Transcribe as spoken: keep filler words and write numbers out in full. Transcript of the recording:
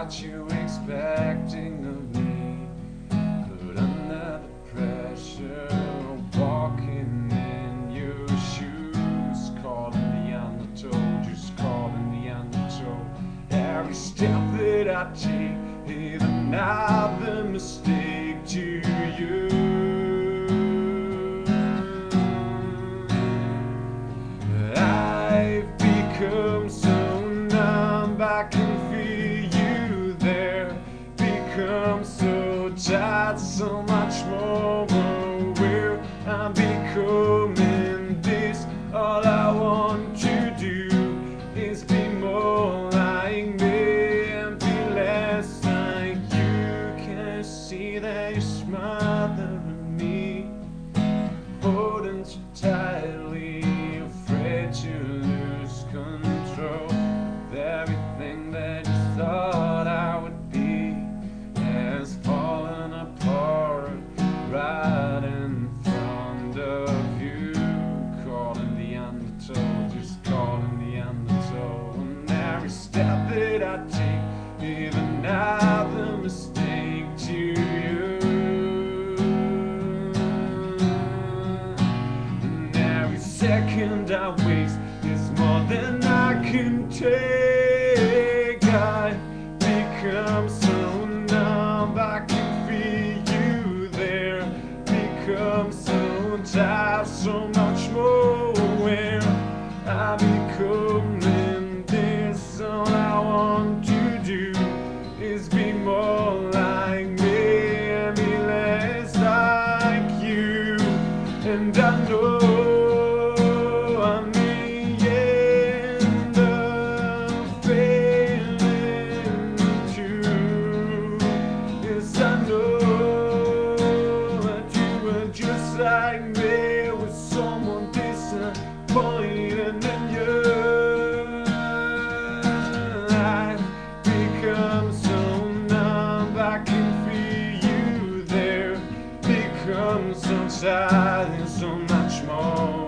what you expecting of me, but under the pressure of walking in your shoes, caught in the undertow, just caught in the undertow. Every step that I take is another mistake to you. I've become so numb, I can feel you there. Become so tired, so much more aware. I'm becoming this. All I want to do is be more like me and be less like you. Can I see that you're smothering me, holding too tightly, afraid to lose control of everything that you thought I would be has fallen apart right in front of you. Caught in the undertow, just caught in the undertow. And every step that I take is another mistake to you. And every second I waste is more than I can take. I become so numb, I can feel you there. Become so tired, so much more aware. I become in this. All I want to do is be more like me and be less like you. And I know I'm the end of failing too. Yes, I know that you were just like me, with someone disappointed in you. I've become so numb, I can feel you there. Become so tired and so much more